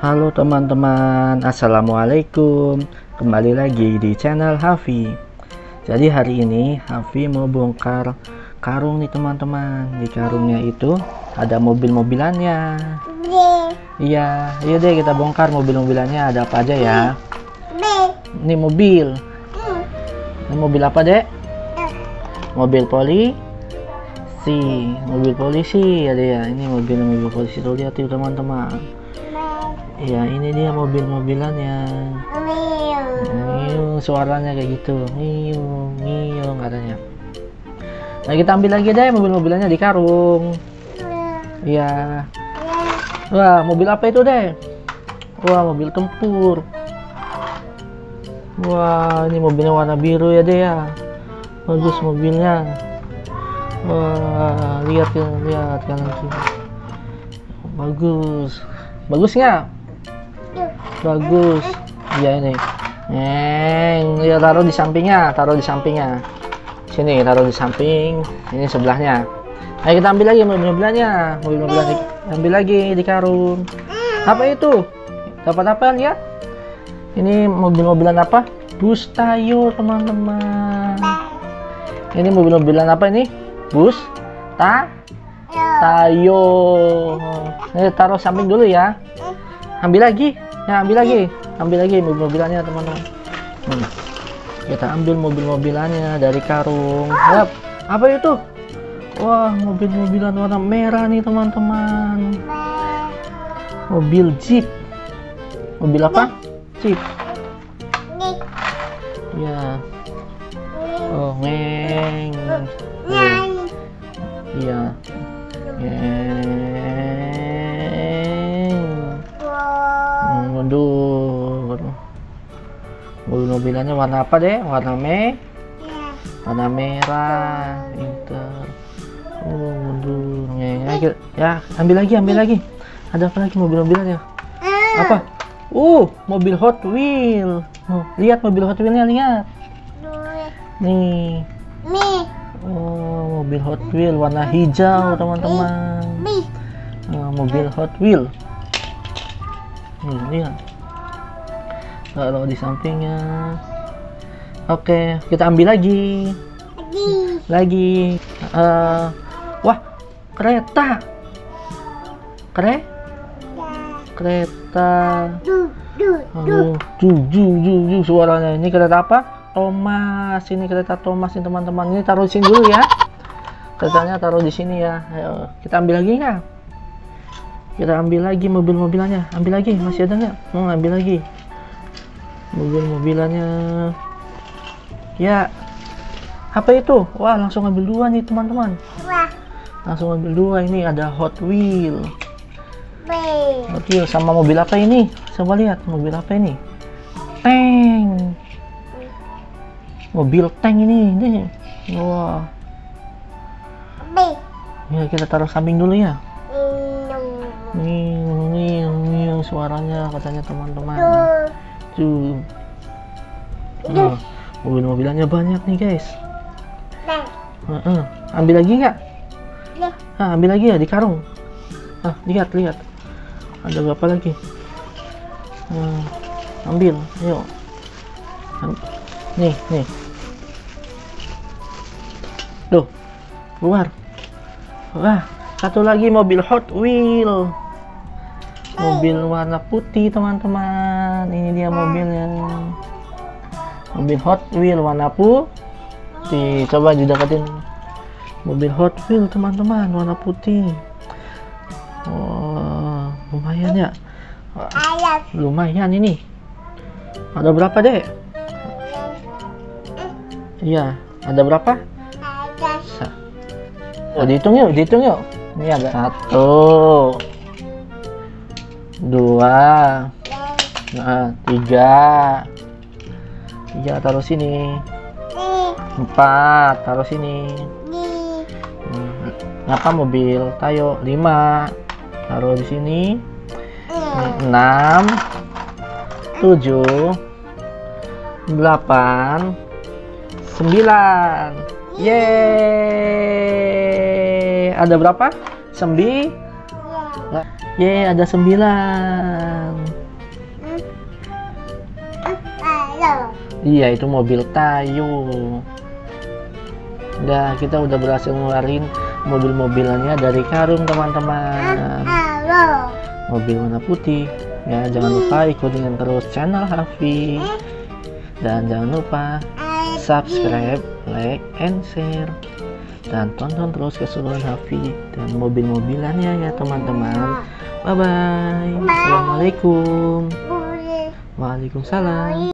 Halo teman-teman, assalamualaikum. Kembali lagi di channel Hafi. Jadi hari ini Hafi mau bongkar karung nih teman-teman. Di karungnya itu ada mobil-mobilannya. Iya, iya deh, kita bongkar mobil-mobilannya. Ada apa aja ya? Ini mobil. Ini mobil apa dek? Mobil polisi. Mobil polisi ada ya. Ini mobil polisi. Tuh lihat tuh teman-teman. Ya, ini dia mobil-mobilannya. Suaranya kayak gitu. Ngiyung katanya. Nah, kita ambil lagi deh mobil-mobilannya di karung. Iya. Wah, mobil apa itu deh? Wah, mobil tempur. Wah, ini mobilnya warna biru ya deh ya. Bagus mobilnya. Wah, lihat kanan kiri. Bagus nggak? Bagus. Iya ini. Ya taruh di sampingnya. Sini taruh di samping. Ini sebelahnya. Nah, kita ambil lagi mobil-mobilannya. Mobil-mobilan ambil lagi di karung. Apa itu? Dapat apa lihat? Ini mobil-mobilan apa? Bus Tayo teman-teman. Ini mobil-mobilan apa ini? Bus Tayo. Ini taruh samping dulu ya. Ambil lagi mobil-mobilannya teman-teman. Kita ambil mobil-mobilannya dari karung. Yap. Apa itu? Wah, mobil-mobilan warna merah nih teman-teman. Mobil Jeep. Mobil apa? Jeep. Ya. Oh, ngeng. Iya. Waduh. Mobil-mobilannya warna apa deh? Warna merah. Pinter. Oh, mundur. Ya, ambil lagi. Ada apa lagi mobil-mobilannya? Apa? Mobil Hot Wheel. Lihat mobil Hot Wheelnya, lihat. Nih. Oh, mobil Hot Wheel warna hijau teman-teman. Mobil Hot Wheel. Lihat. Taruh di sampingnya. Oke, kita ambil lagi. Wah, kereta. Suaranya. Ini kereta apa? Thomas. Ini kereta Thomas nih teman-teman. Ini taruh di sini dulu ya. Keretanya taruh di sini ya. Ayo, kita ambil lagi nggak? Kita ambil lagi mobil-mobilannya. Ambil lagi, masih ada nggak? Ambil lagi mobil-mobilannya. Ya, apa itu? Wah, langsung ambil dua nih teman-teman. Langsung ambil dua. Ini ada Hot Wheel. Oke, sama mobil apa ini? Coba lihat, mobil apa ini? Tank. Mobil tank ini. Wah. Ya, kita taruh samping dulu ya. Nih, suaranya katanya teman-teman. Mobil-mobilannya banyak nih guys. Ambil lagi nggak? Ambil lagi ya di karung. Lihat. Ada berapa lagi? Ambil, ayo. Nih. Tuh, keluar. Wah, satu lagi mobil Hot Wheel. Mobil warna putih teman-teman. Ini dia mobilnya. Mobil Hot Wheel warna putih. Coba dideketin. Mobil Hot Wheel teman-teman warna putih. Oh, lumayan ya. Lumayan ini. Ada berapa deh? Iya, ada berapa? Dihitung yuk. Ini ada 1, 2, 3 taruh sini. 4 taruh sini. Apa mobil Tayo? 5 taruh di sini. 6, 7, 8, 9. Yeay. Ada berapa? 9. Ye, ada 9. Iya, itu mobil Tayo. Udah, kita udah berhasil ngeluarin mobil-mobilannya dari karung, teman-teman. Mobil warna putih. Ya, jangan lupa ikutin terus channel Hafi. Dan jangan lupa subscribe, like, and share. Dan tonton terus keseluruhan Hafi dan mobil-mobilannya ya, teman-teman. Bye-bye. Assalamualaikum. Waalaikumsalam.